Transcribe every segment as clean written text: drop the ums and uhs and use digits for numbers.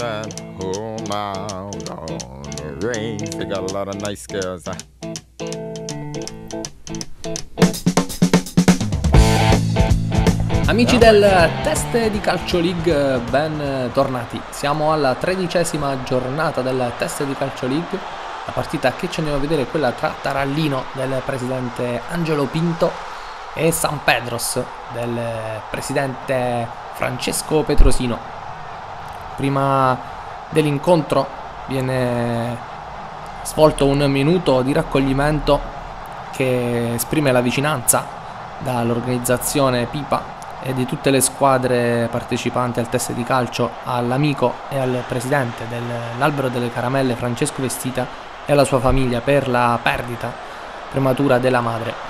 that whole mile on the range. They got a lot of nice girls. Amici del test di Calcio League, ben tornati. Siamo alla 13ª giornata del test di Calcio League. La partita che ci andiamo a vedere è quella tra Tarallino del presidente Angelo Pinto e San Pedros del presidente Francesco Petrosino. Prima dell'incontro viene svolto un minuto di raccoglimento che esprime la vicinanza dall'organizzazione Pipa e di tutte le squadre partecipanti al test di calcio all'amico e al presidente dell'Albero delle Caramelle Francesco Vestita e alla sua famiglia per la perdita prematura della madre.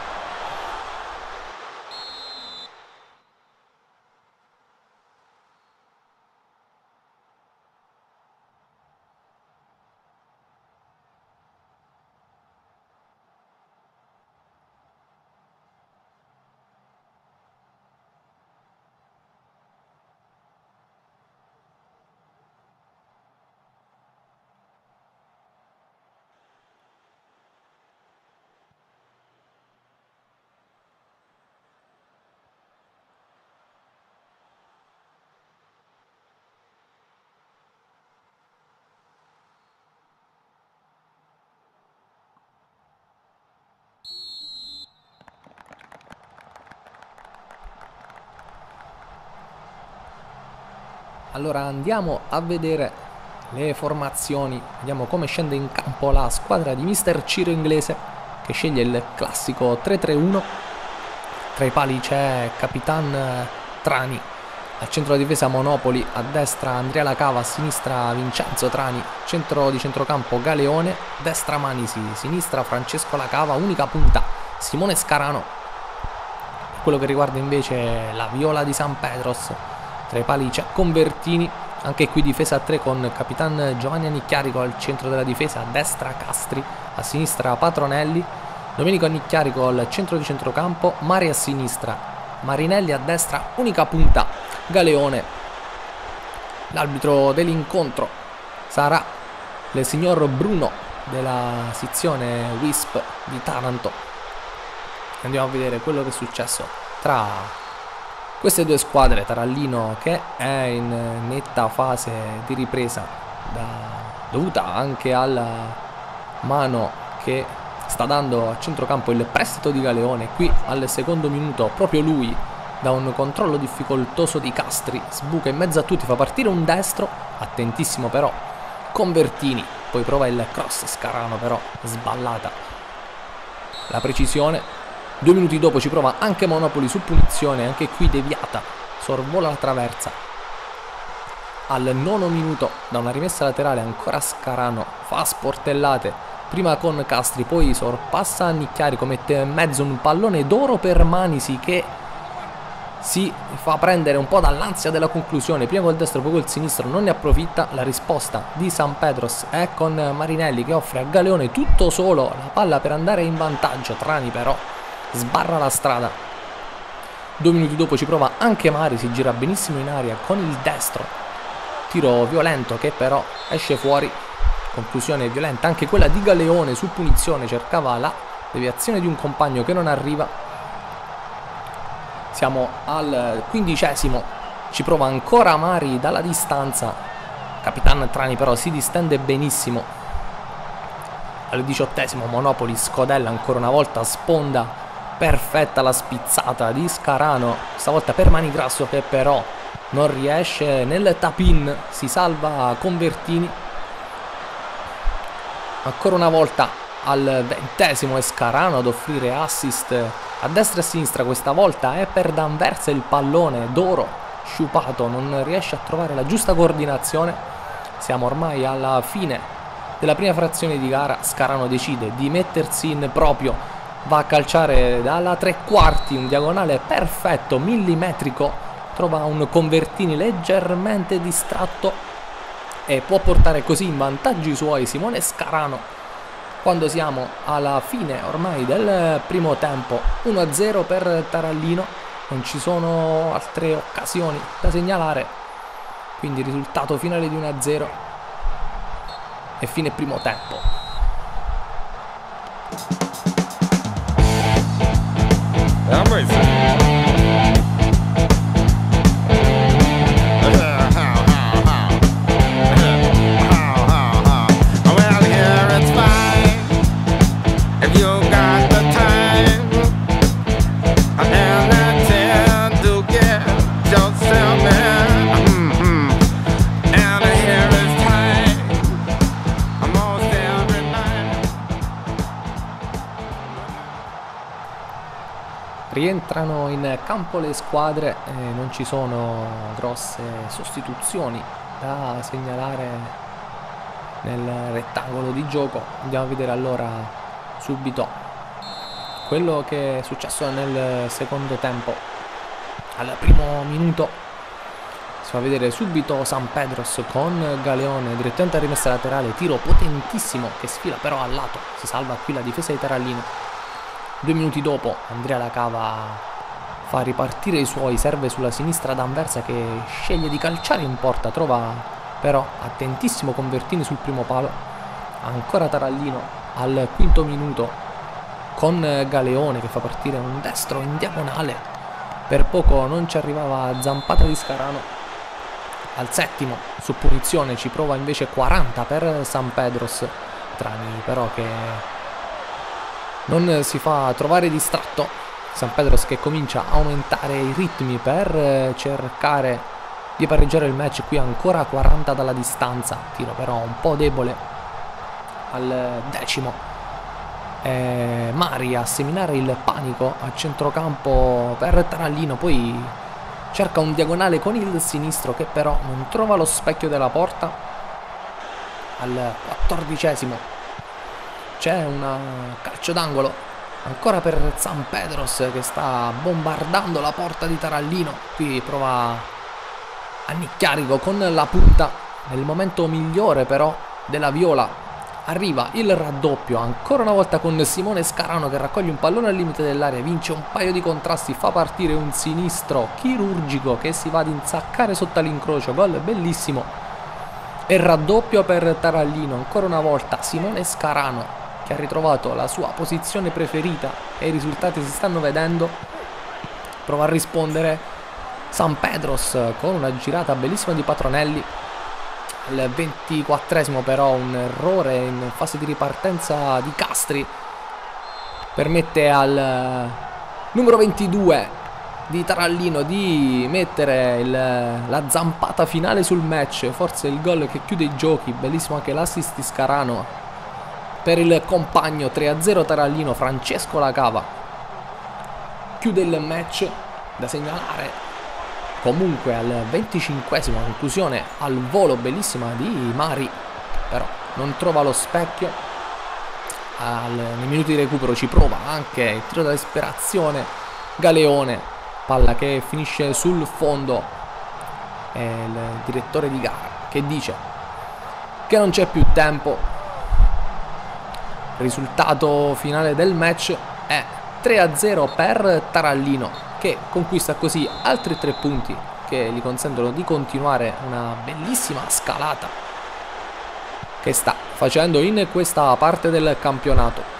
Allora andiamo a vedere le formazioni, vediamo come scende in campo la squadra di mister Ciro Inglese, che sceglie il classico 3-3-1. Tra i pali c'è Capitan Trani, al centro della difesa Monopoli, a destra Andrea Lacava, a sinistra Vincenzo Trani, centro di centrocampo Galeone, destra Manisi, sinistra Francesco Lacava, unica punta Simone Scarano. Per quello che riguarda invece la Viola di San Pedros, tra i pali c'è Convertini, anche qui difesa a 3 con Capitan Giovanni Annicchiarico al centro della difesa, a destra Castri, a sinistra Patronelli, Domenico Annicchiarico al centro di centrocampo, Mari a sinistra, Marinelli a destra, unica punta Galeone. L'arbitro dell'incontro sarà il signor Bruno della sezione WISP di Taranto. Andiamo a vedere quello che è successo tra queste due squadre. Tarallino che è in netta fase di ripresa dovuta anche alla mano che sta dando a centrocampo il prestito di Galeone. Qui al secondo minuto proprio lui, da un controllo difficoltoso di Castri, sbuca in mezzo a tutti, fa partire un destro, attentissimo però Convertini, poi prova il cross Scarano, però sballata la precisione. 2 minuti dopo ci prova anche Monopoli su punizione, anche qui deviata, sorvola la traversa. Al 9° minuto da una rimessa laterale ancora Scarano fa sportellate, prima con Castri, poi sorpassa Annicchiarico, mette in mezzo un pallone d'oro per Manisi che si fa prendere un po' dall'ansia della conclusione, prima col destro poi col sinistro, non ne approfitta. La risposta di San Pedros è con Marinelli che offre a Galeone tutto solo la palla per andare in vantaggio. Trani però sbarra la strada. 2 minuti dopo ci prova anche Mari, si gira benissimo in aria con il destro, tiro violento che però esce fuori, conclusione violenta anche quella di Galeone su punizione, cercava la deviazione di un compagno che non arriva. Siamo al 15°, ci prova ancora Mari dalla distanza, Capitan Trani però si distende benissimo. Al 18° Monopoli scodella ancora una volta, sponda perfetta la spizzata di Scarano, stavolta per Manigrasso che però non riesce nel tap-in, si salva Convertini. Ancora una volta al 20° è Scarano ad offrire assist a destra e a sinistra, questa volta è per D'Anversa il pallone d'oro sciupato, non riesce a trovare la giusta coordinazione. Siamo ormai alla fine della prima frazione di gara, Scarano decide di mettersi in proprio, va a calciare dalla 3/4, un diagonale perfetto, millimetrico, trova un Convertini leggermente distratto e può portare così in vantaggi i suoi Simone Scarano quando siamo alla fine ormai del primo tempo. 1-0 per Tarallino, non ci sono altre occasioni da segnalare. Quindi risultato finale di 1-0 e fine primo tempo. Rientrano in campo le squadre e non ci sono grosse sostituzioni da segnalare nel rettangolo di gioco. Andiamo a vedere allora subito quello che è successo nel secondo tempo. Al primo minuto si fa vedere subito Sampedros con Galeone direttamente a rimessa laterale, tiro potentissimo che sfila però al lato, si salva qui la difesa di Tarallino. 2 minuti dopo Andrea Lacava fa ripartire i suoi, serve sulla sinistra D'Anversa che sceglie di calciare in porta, trova però attentissimo Convertini sul primo palo. Ancora Tarallino al quinto minuto con Galeone che fa partire un destro in diagonale, per poco non ci arrivava zampata di Scarano. Al settimo su punizione ci prova invece 40 per Sampedros, Trani però che non si fa trovare distratto. Sampedros che comincia a aumentare i ritmi per cercare di pareggiare il match. Qui ancora 40 dalla distanza, tiro però un po' debole al decimo. Mari a seminare il panico a centrocampo per Tarallino, poi cerca un diagonale con il sinistro che però non trova lo specchio della porta. Al 14esimo c'è un calcio d'angolo ancora per Sampedros che sta bombardando la porta di Tarallino. Qui prova a nicchiarico con la punta nel momento migliore però della Viola. Arriva il raddoppio ancora una volta con Simone Scarano che raccoglie un pallone al limite dell'area, vince un paio di contrasti, fa partire un sinistro chirurgico che si va ad insaccare sotto l'incrocio. Gol bellissimo e raddoppio per Tarallino. Ancora una volta Simone Scarano che ha ritrovato la sua posizione preferita e i risultati si stanno vedendo. Prova a rispondere Sampedros con una girata bellissima di Patronelli. Al 24esimo però un errore in fase di ripartenza di Castri permette al numero 22 di Tarallino di mettere la zampata finale sul match, forse il gol che chiude i giochi. Bellissimo anche l'assist di Scarano per il compagno. 3-0 Tarallino. Francesco Lacava chiude il match. Da segnalare comunque al 25esimo conclusione al volo bellissima di Mari, però non trova lo specchio. Nei minuti di recupero ci prova anche il tiro da disperazione Galeone, palla che finisce sul fondo. È il direttore di gara che dice che non c'è più tempo. Risultato finale del match è 3-0 per Tarallino, che conquista così altri 3 punti che gli consentono di continuare una bellissima scalata che sta facendo in questa parte del campionato.